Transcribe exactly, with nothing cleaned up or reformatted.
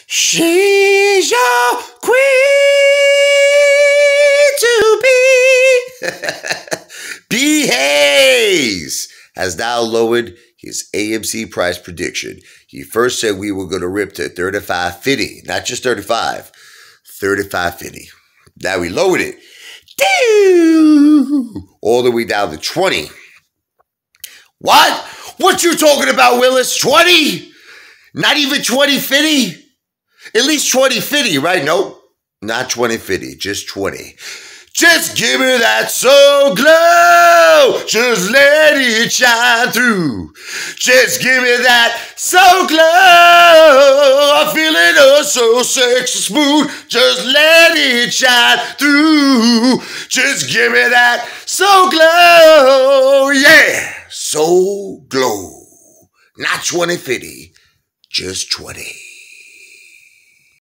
She's your queen to be. B. Hayes has now lowered his A M C price prediction. He first said we were going to rip to thirty-five fifty, not just thirty-five, thirty-five fifty. Now we lowered it all the way down to twenty. What? What you talking about, Willis? twenty? Not even twenty fifty? At least twenty fifty, right? Nope, not twenty fifty, just twenty. Just give me that soul glow. Just let it shine through. Just give me that soul glow. I'm feeling oh so sexy smooth. Just let it shine through. Just give me that soul glow. Yeah, soul glow. Not twenty fifty, just twenty.